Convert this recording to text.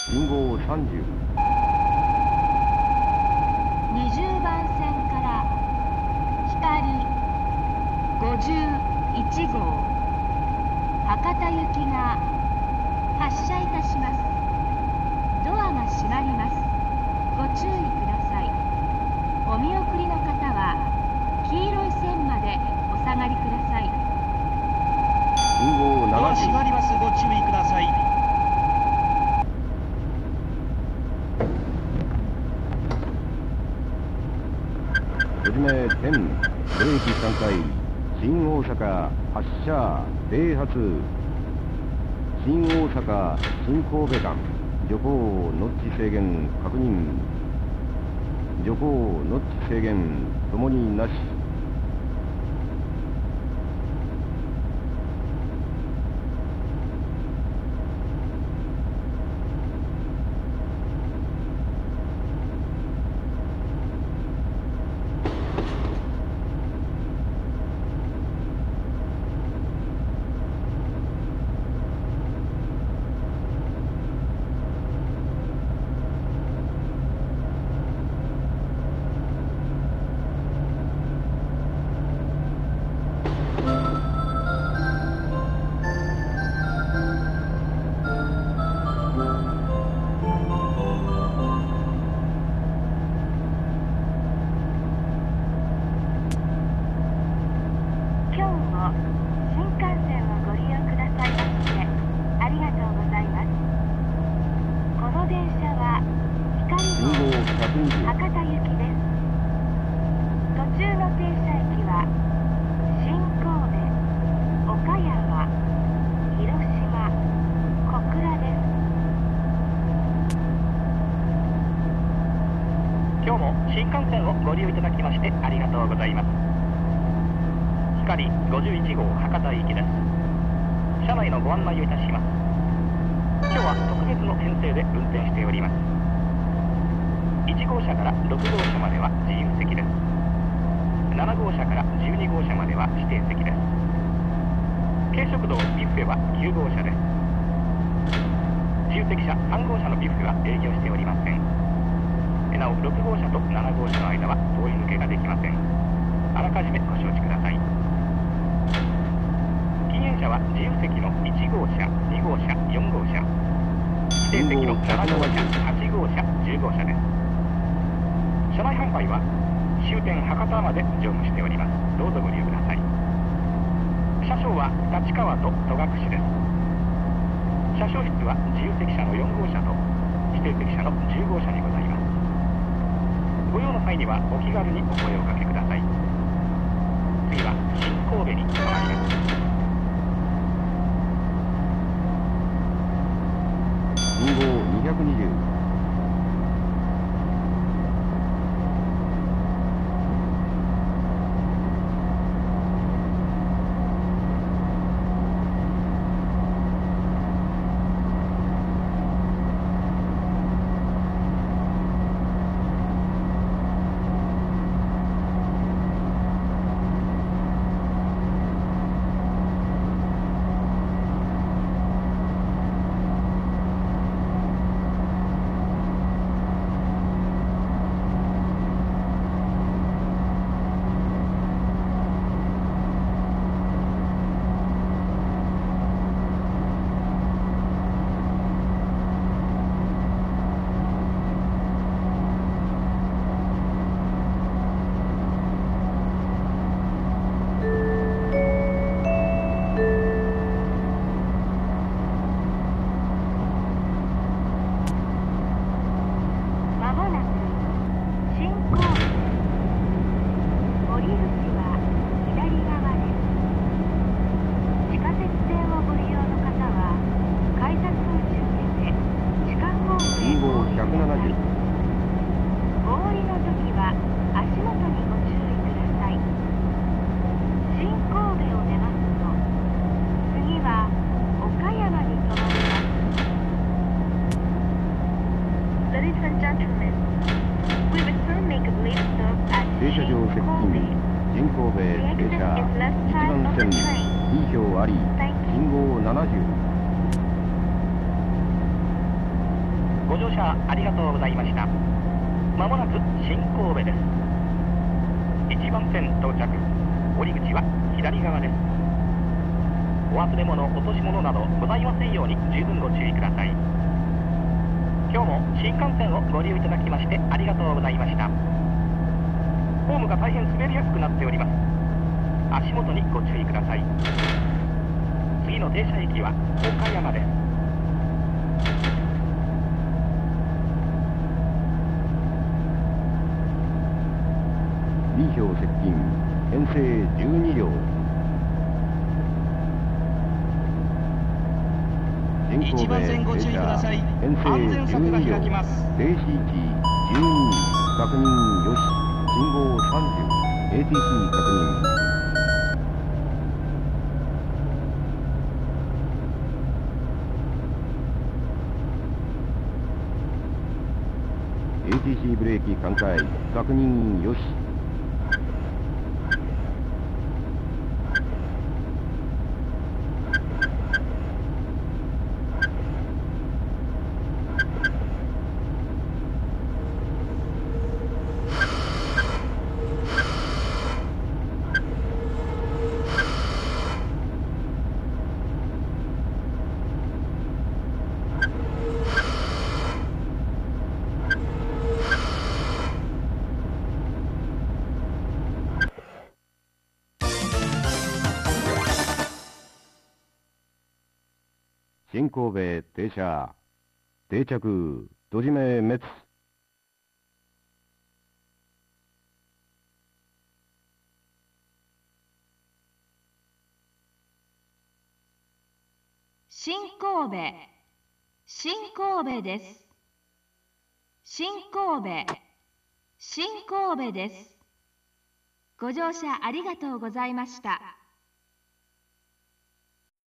信号30。 20番線から光51号博多行きが発車いたします。ドアが閉まります。ご注意ください。お見送りの方は黄色い線までお下がりください。 信号ドア 70。 閉まります。ご注意ください。 はじめ10、ブレーキ3回、新大阪発車、併発、新大阪、新神戸間、徐行、ノッチ制限、確認、徐行、ノッチ制限、ともになし。 今日も新幹線をご利用いただきましてありがとうございます。光51号博多行きです。車内のご案内をいたします。今日は特別の編成で運転しております。1号車から6号車までは自由席です。7号車から12号車までは指定席です。軽食堂ビュッフェは9号車です。自由席車3号車のビュッフェは営業しておりません。なお6号車と7号車の間は通り抜けができません。あらかじめご承知ください。禁煙車は自由席の1号車、2号車、4号車、指定席の7号車、8号車、10号車です。車内販売は終点博多まで乗務しております。どうぞご利用ください。車掌は立川と戸隠です。車掌室は自由席車の4号車と指定席車の10号車にございます。ご用の際にはお気軽にお声をかけください。次は新神戸に停まります。 信号220。停車場接近、新神戸停車、1番線、2票あり、信号70。 ご乗車ありがとうございました。まもなく新神戸です。1番線到着。降り口は左側です。お忘れ物、落とし物などございませんように十分ご注意ください。今日も新幹線をご利用いただきましてありがとうございました。ホームが大変滑りやすくなっております。足元にご注意ください。次の停車駅は岡山です。 李氷接近編成12両 1番線ご注意ください。 編成安全柵が 12両開きます。 停止位置12確認よし信号30 ATC 確認ATC ブレーキ完解確認よし新神戸停車定着閉じ目滅新神戸、新神戸です。新神戸、新神戸です。ご乗車ありがとうございました。